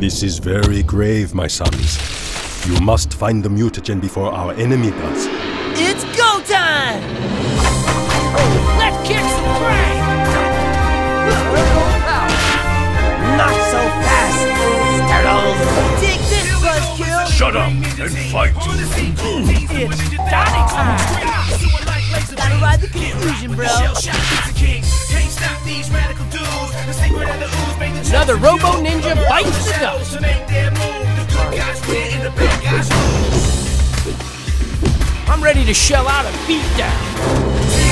This is very grave, my sons. You must find the mutagen before our enemy does. It's go time! Let's kick some prey! Not so fast, turtles! Take this, buzzkill! Shut up and fight! It's Donnie time! Gotta ride the confusion, bro! Another Robo Ninja bites the dust! I'm ready to shell out a beatdown!